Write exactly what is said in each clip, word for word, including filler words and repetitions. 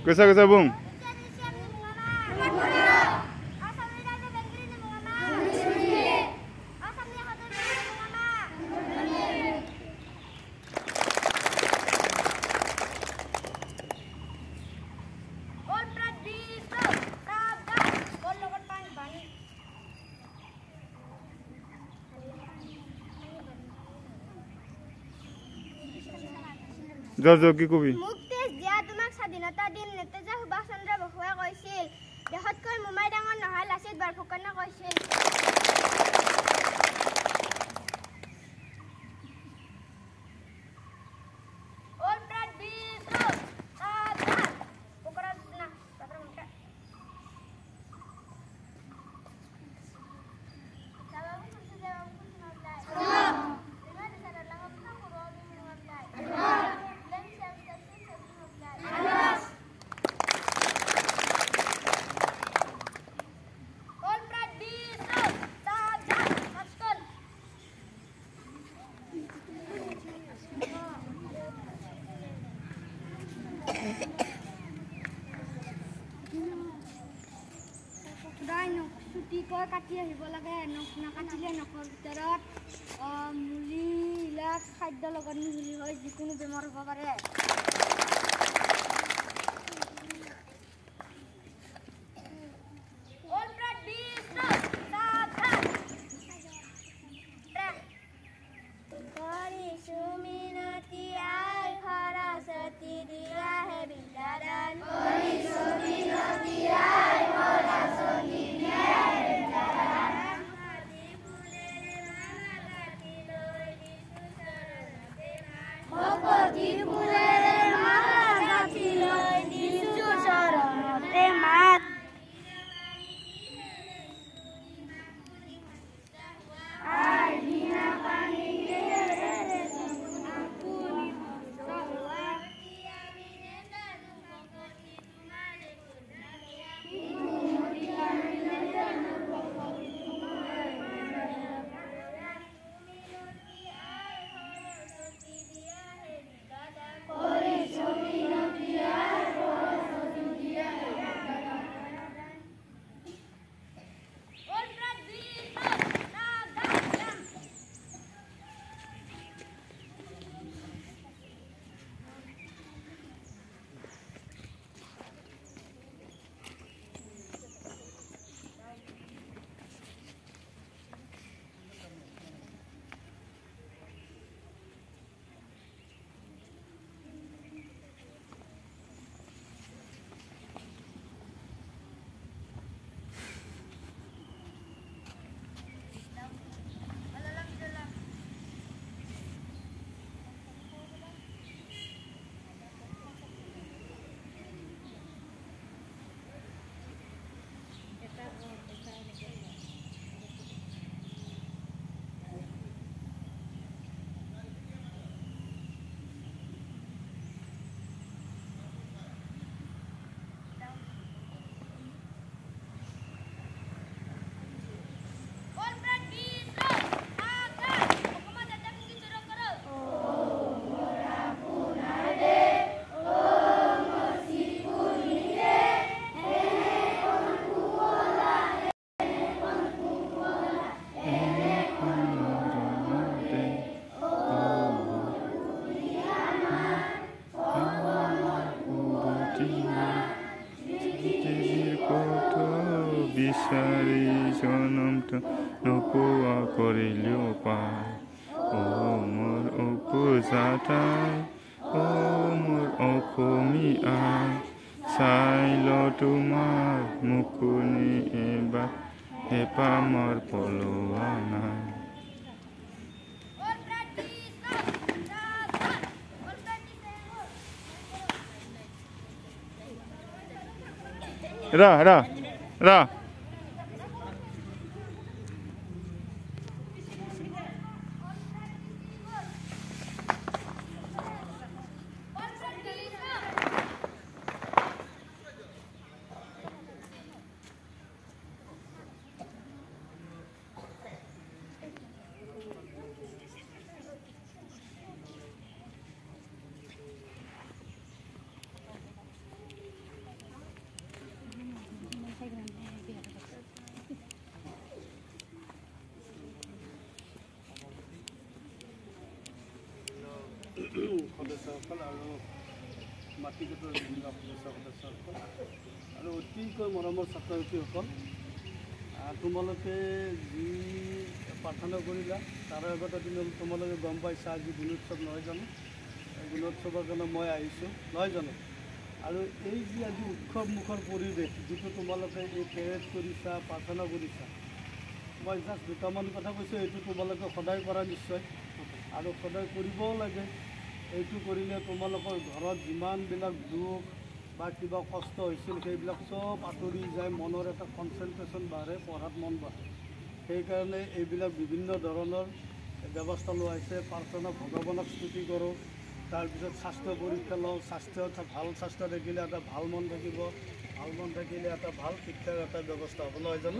Gosa-gosa bung. জয় জয় কি কবি মুক্তিজ দিয়া তোমাক স্বাধীনতা দিন নেতাজী সুভাষ চন্দ্ৰ বসুৱে কৈছিল দেশতকৈ মোমাই ডাঙৰ নহয় লাচিত বৰফুকনে কৈছিল চুটিকৈ কাটি আহিব লাগে নাকাটিলে নখৰ ভিতৰত মুলিবিলাক খাদ্যৰ লগত মিহলি হৈ যিকোনো বেমাৰ হ'ব পাৰে বিচাৰি জনমটো নোপোৱা কৰিলেও পায় অ মোৰ উপজাতাই অ মোৰ অসমীয়া চাই ল তোমাৰ মুখনি এবাৰ হেঁপাহ মোৰ পলোৱা নাই ৰা ৰা ৰা সদস্যসকল আৰু মাতৃগোটৰ বিভিন্ন সদস্য সদস্যসকল আৰু অতিকৈ মৰমৰ ছাত্ৰ ছাত্ৰীসকল, তোমালোকে যি প্ৰাৰ্থনা কৰিলা তাৰ আগতে তোমালোকে গম পাইছা আজি গুণোৎসৱ নহয় জানো? গুণোৎসৱৰ কাৰণে মই আহিছোঁ নহয় জানো? আৰু এই যি আজি উৎসৱ মুখৰ পৰিৱেশ যিটো তোমালোকে এই পেৰেড কৰিছা, প্ৰাৰ্থনা কৰিছা, মই জাষ্ট দুটামান কথা কৈছোঁ। এইটো তোমালোকে সদায় কৰা নিশ্চয় আৰু সদায় কৰিবও লাগে। এইটো কৰিলে তোমালোকৰ ঘৰত যিমানবিলাক দুখ বা কিবা কষ্ট হৈছিল সেইবিলাক চব আঁতৰি যায়, মনৰ এটা কনচেনট্ৰেশ্যন বাঢ়ে, পঢ়াত মন বাঢ়ে। সেইকাৰণে এইবিলাক বিভিন্ন ধৰণৰ ব্যৱস্থা লোৱা হৈছে। প্ৰাৰ্থনা ভগৱানক স্তুতি কৰোঁ, তাৰপিছত স্বাস্থ্য পৰীক্ষা লওঁ। স্বাস্থ্য এটা ভাল স্বাস্থ্য থাকিলে এটা ভাল মন থাকিব, ভাল মন থাকিলে এটা ভাল শিক্ষাৰ এটা ব্যৱস্থা হ'ব নহয় জানো?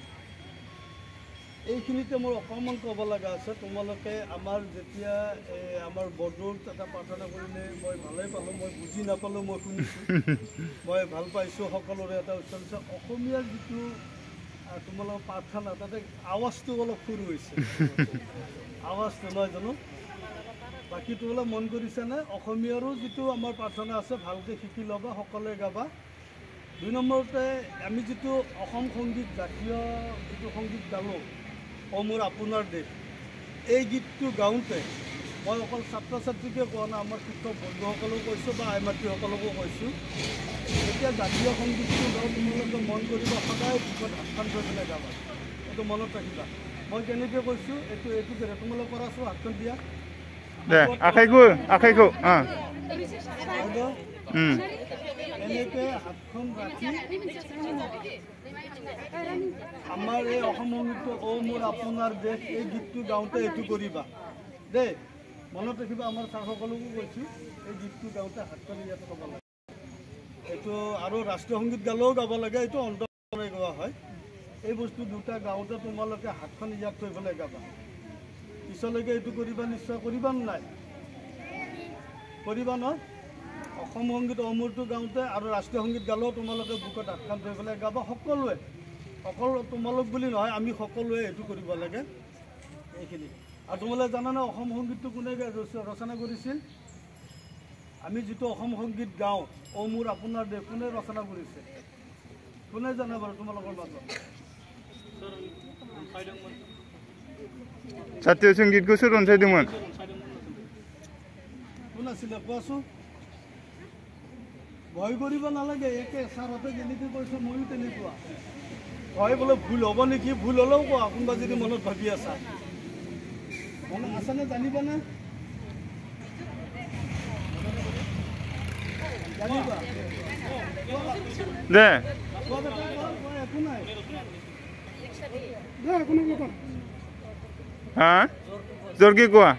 এইখিনিতে মোৰ অকণমান ক'ব লগা আছে। তোমালোকে আমাৰ যেতিয়া আমাৰ বৰদৌলত এটা প্ৰাৰ্থনা কৰিলে মই ভালেই পালোঁ, মই বুজি নাপালোঁ, মই শুনিছোঁ, মই ভাল পাইছোঁ। সকলোৰে এটা উচ্চাৰণ হৈছে অসমীয়াৰ যিটো তোমালোকৰ প্ৰাৰ্থনা, তাতে আৱাজটো অলপ সৰু হৈছে, আৱাজটো নহয় জানো? বাকী তোমালোকে মন কৰিছানে? অসমীয়াৰো যিটো আমাৰ প্ৰাৰ্থনা আছে ভালকৈ শিকি ল'বা, সকলোৱে গাবা। দুই নম্বৰতে আমি যিটো অসম সংগীত, জাতীয় যিটো সংগীত গালোঁ, অ মোৰ আপোনাৰ দেশ, এই গীতটো গাওঁতে মই অকল ছাত্ৰ ছাত্ৰীকে কোৱা নাই, আমাৰ শিক্ষক বন্ধুসকলেও কৈছোঁ বা আই মাতৃসকলকো কৈছোঁ, এতিয়া জাতীয় সংগীতটো গাওঁ তোমালোকে মন কৰিবা, সদায় বুকত হাতখন থৈ পেলাই গাবা। এইটো মনত ৰাখিবা। মই কেনেকৈ কৈছোঁ এইটো এইটো তোমালোকে কৰাছোঁ, হাতখন দিয়া আখাইকো আখাইকো এনেকৈ হাতখন ৰাখি আমাৰ এই অসম সংগীতটো অ মোৰ আপোনাৰ দেশ এই গীতটো গাওঁতে এইটো কৰিবা দেই, মনত ৰাখিবা। আমাৰ ছাৰসকলকো কৈছোঁ এই গীতটো গাওঁতে হাতখন ইয়াত ক'ব লাগে। এইটো আৰু ৰাষ্ট্ৰীয় সংগীত গালেও গাব লাগে, এইটো অন্তৰে গোৱা হয়। এই বস্তু দুটা গাওঁতে তোমালোকে হাতখন ইয়াত থৈ পেলাই গাবা। পিছলৈকে এইটো কৰিবা, নিশ্চয় কৰিবা নাই? কৰিবা ন? অসম সংগীত অমূৰটো গাওঁতে আৰু ৰাষ্ট্ৰীয় সংগীত গালেও তোমালোকে বুকত হাতখন থৈ পেলাই গাবা। সকলোৱে, অকল তোমালোক বুলি নহয়, আমি সকলোৱে এইটো কৰিব লাগে এইখিনি। আৰু তোমালোকে জানানে অসম সংগীতটো কোনে ৰচনা কৰিছিল? আমি যিটো অসম সংগীত গাওঁ, অ মোৰ আপোনাৰ দেশ, কোনে ৰচনা কৰিছে? কোনে জানে বাৰু তোমালোকৰ মাজত? জাতীয় সংগীতखौ সোৰ ৰঞ্চাইদोंमोन? কোন আছিলে কোৱাচোন? ভয় কৰিব নালাগে, একে ছাৰহঁতে যেনেকৈ কৈছে ময়ো তেনেকুৱা। ভয় বোলে ভুল হ'ব নেকি? ভুল হ'লেও কোৱা, কোনোবা যদি মনত ভাবি আছা। মনত আছেনে? জানিবানে? জানিবা দে একো নাই। হা জোৰকে কোৱা।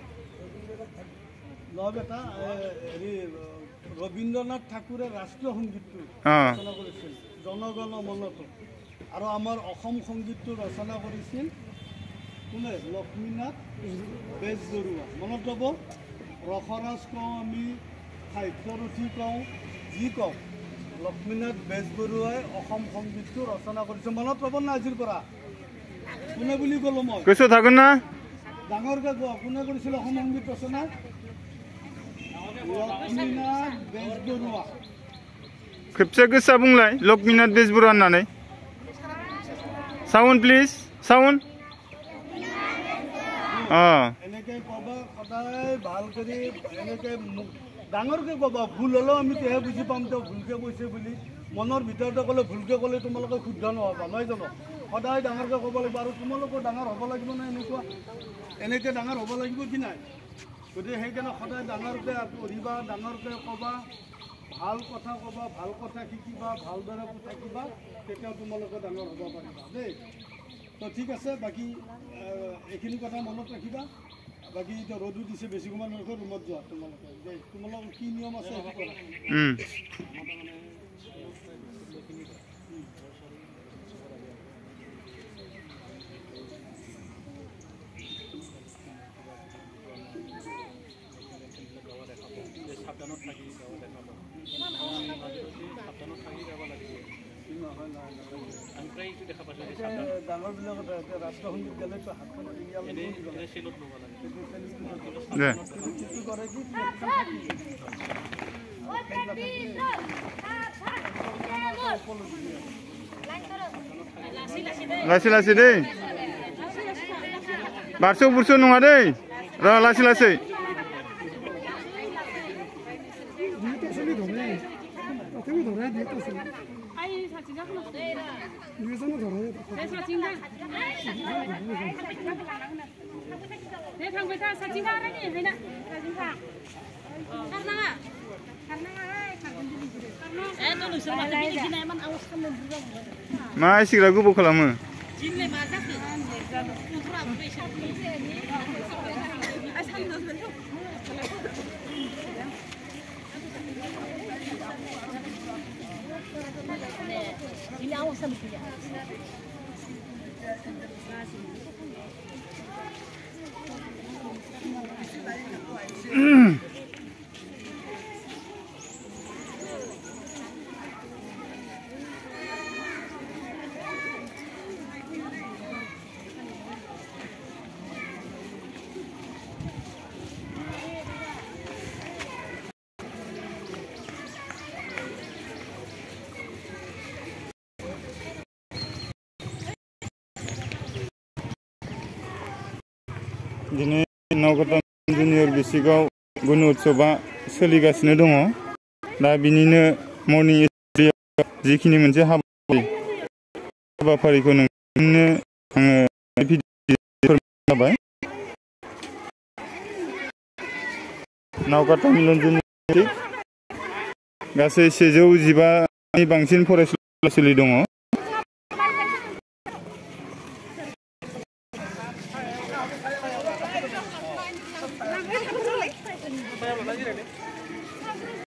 লগ এটা হেৰি ৰবীন্দ্ৰনাথ ঠাকুৰে ৰাষ্ট্ৰীয় সংগীতটো অঁ ৰচনা কৰিছিল, জনগণ মনতো। আৰু আমাৰ অসম সংগীতটো ৰচনা কৰিছিল কোনে? লক্ষ্মীনাথ বেজবৰুৱা। মনত ৰ'ব, ৰসৰাজ কওঁ আমি, সাহিত্যৰথী কওঁ, যি কওঁ, লক্ষ্মীনাথ বেজবৰুৱাই অসম সংগীতটো ৰচনা কৰিছে। মনত ৰ'ব না আজিৰ পৰা? কোনে বুলি ক'লো মই? কৈছো থাকোন না ডাঙৰকে কোৱা, কোনে কৰিছিল অসম সংগীত ৰচনা? লক্ষ্মীনাথ বেজবৰুৱা। खेबसे गोसा बुंलाय लक्ष्मीनाथ बेजबरुवा होननानै। Sound please, sound. এনেকৈ ক'বা, সদায় ভাল কৰি এনেকৈ ডাঙৰকৈ ক'বা। ভুল হ'লেও আমি তেহে বুজি পাম তেওঁ ভুলকৈ কৈছে বুলি। মনৰ ভিতৰতে ক'লে ভুলকৈ ক'লে তোমালোকে শুদ্ধ নহ'বা, নহয় জানো? সদায় ডাঙৰকৈ ক'ব লাগিব। আৰু তোমালোকৰ ডাঙৰ হ'ব লাগিব নাই? এনেকুৱা এনেকৈ ডাঙৰ হ'ব লাগিব কি নাই? গতিকে সেইকাৰণে সদায় ডাঙৰকৈ পঢ়িবা, ডাঙৰকৈ ক'বা, ভাল কথা ক'বা, ভাল কথা শিকিবা, ভালদৰে থাকিবা, তেতিয়াও তোমালোকে ডাঙৰ হ'ব পাৰিবা দেই। তো ঠিক আছে, বাকী এইখিনি কথা মনত ৰাখিবা। বাকী এতিয়া ৰ'দো দিছে, বেছি সময় নৰখে, ৰুমত যোৱা তোমালোকে দেই। তোমালোকৰ কি নিয়ম আছে সেইটো কৰা। সাৱধানত থাকি যাব দেখাব, সাৱধানত থাকি যাব লাগিব। আমি প্ৰায় এইটো দেখা পাইছোঁ। ডাঙৰবিলাকত এতিয়া ৰাষ্ট্ৰসংগীত গালেতো হাতখন দে সেইটো কৰে কি लासै लासै दै बारस' बुरस' नङा दै र लासै लासै मा एसेग्रा गोबाव खालामो दिनै नौकाटा जुनियर डिस्ट्रिक्टआव गुन उत्सवआ सोलिगासिनो दङ दा बिनिनो मर्निं एसेम्बलियाव जिखिनि मोनसे हाबाफारि हाबाफारिखौ नोंथांनो आङो फोरमायबाय नौकाटा मिलन जुनियर डिस्ट्रिक्ट गासै सेजौ जिबानि बांसिन फरायसालि फरायसालि दङ